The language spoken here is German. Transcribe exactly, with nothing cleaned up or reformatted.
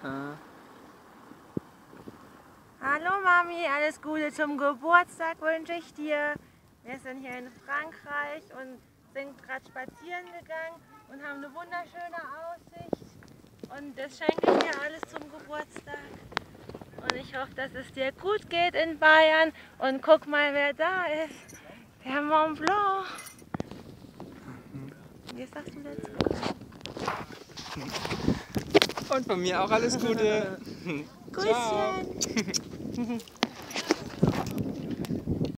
Ah. Hallo Mami, alles Gute zum Geburtstag wünsche ich dir. Wir sind hier in Frankreich und sind gerade spazieren gegangen und haben eine wunderschöne Aussicht. Und das schenke ich dir alles zum Geburtstag. Und ich hoffe, dass es dir gut geht in Bayern. Und guck mal, wer da ist. Der Mont Blanc. Wie sagst du dazu? Und von mir auch alles Gute. Küsschen.